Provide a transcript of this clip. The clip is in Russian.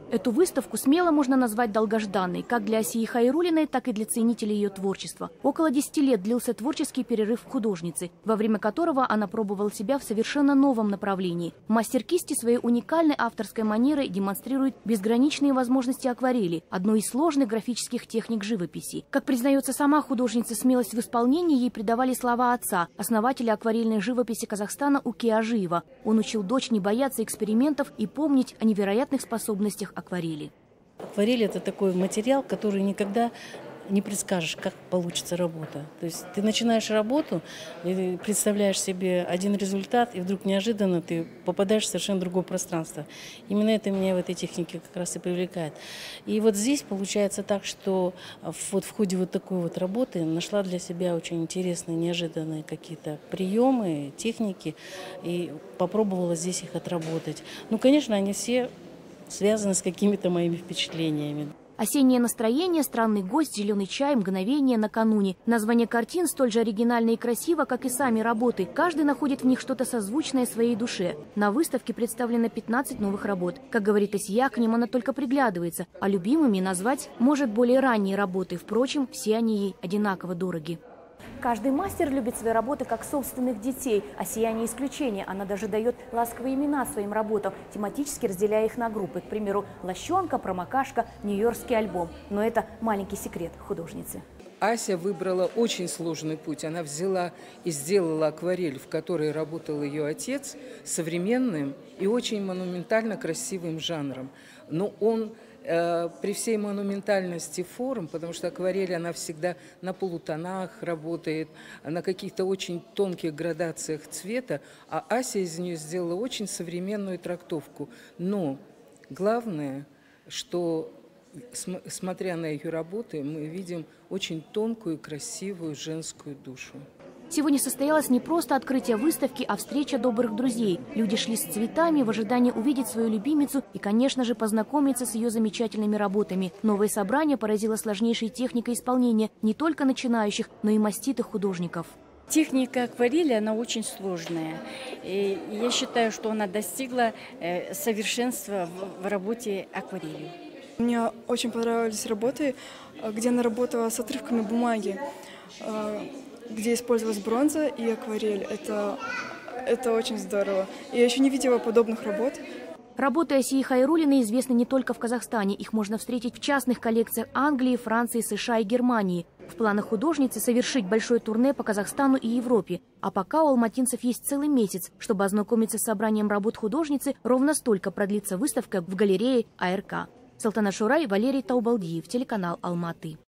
Эту выставку смело можно назвать долгожданной, как для Асии Хайруллиной, так и для ценителей ее творчества. Около 10 лет длился творческий перерыв художницы, во время которого она пробовала себя в совершенно новом направлении. Мастер кисти своей уникальной авторской манерой демонстрирует безграничные возможности акварели, одной из сложных графических техник живописи. Как признается сама художница, смелость в исполнении ей придавали слова отца, основателя акварельной живописи Казахстана Уке Ажиева. Он учил дочь не бояться экспериментов и помнить о невероятных способностях акварели. Акварель – это такой материал, который никогда не предскажешь, как получится работа. То есть ты начинаешь работу, и представляешь себе один результат, и вдруг неожиданно ты попадаешь в совершенно другое пространство. Именно это меня в этой технике как раз и привлекает. И вот здесь получается так, что вот в ходе вот такой вот работы нашла для себя очень интересные, неожиданные какие-то приемы, техники, и попробовала здесь их отработать. Ну, конечно, они все связаны с какими-то моими впечатлениями. Осеннее настроение, странный гость, зеленый чай, мгновение накануне. Название картин столь же оригинально и красиво, как и сами работы. Каждый находит в них что-то созвучное своей душе. На выставке представлено 15 новых работ. Как говорит Асия, к ним она только приглядывается, а любимыми назвать может более ранние работы. Впрочем, все они ей одинаково дороги. Каждый мастер любит свои работы как собственных детей. Асия не исключение. Она даже дает ласковые имена своим работам, тематически разделяя их на группы. К примеру, «Лощенка», «Промокашка», «Нью-Йоркский альбом». Но это маленький секрет художницы. Ася выбрала очень сложный путь. Она взяла и сделала акварель, в которой работал ее отец, современным и очень монументально красивым жанром. Но он при всей монументальности форм, потому что акварель, она всегда на полутонах работает, на каких-то очень тонких градациях цвета, а Ася из нее сделала очень современную трактовку. Но главное, что, смотря на ее работы, мы видим очень тонкую, красивую женскую душу. Сегодня состоялось не просто открытие выставки, а встреча добрых друзей. Люди шли с цветами в ожидании увидеть свою любимицу и, конечно же, познакомиться с ее замечательными работами. Новое собрание поразило сложнейшей техникой исполнения не только начинающих, но и маститых художников. Техника акварели, она очень сложная. И я считаю, что она достигла совершенства в работе акварелью. Мне очень понравились работы, где она работала с отрывками бумаги, где использовалась бронза и акварель. Это очень здорово. Я еще не видела подобных работ. Работы Асии Хайруллиной известны не только в Казахстане. Их можно встретить в частных коллекциях Англии, Франции, США и Германии. В планах художницы совершить большое турне по Казахстану и Европе. А пока у алматинцев есть целый месяц, чтобы ознакомиться с собранием работ художницы. Ровно столько продлится выставка в галерее АРК. Салтанат Шурай, Валерий Таубалдиев, телеканал Алматы.